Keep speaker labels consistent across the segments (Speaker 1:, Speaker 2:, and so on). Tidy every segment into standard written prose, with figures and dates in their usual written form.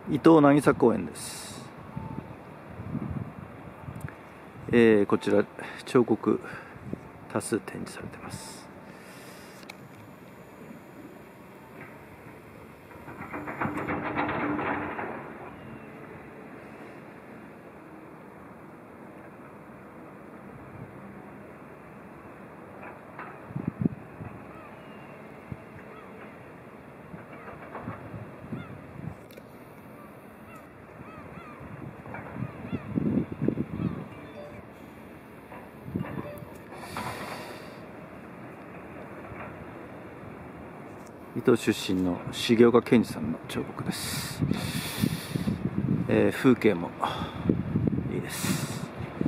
Speaker 1: 伊東渚公園です。こちら彫刻多数展示されています。伊東出身の重岡健二さんの彫刻です。風景もいいです。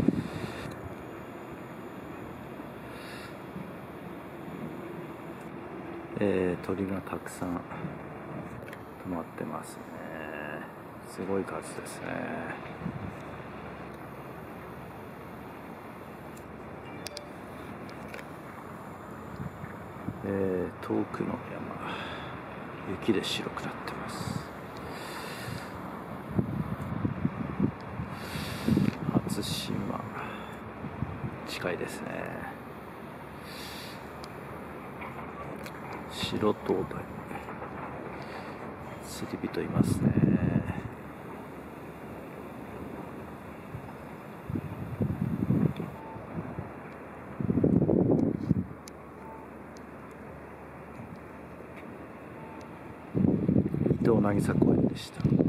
Speaker 1: 鳥がたくさん止まってますね。すごい数ですね。遠くの山、雪で白くなってます。初島、近いですね。白灯台、釣り人いますね。伊東渚公園でした。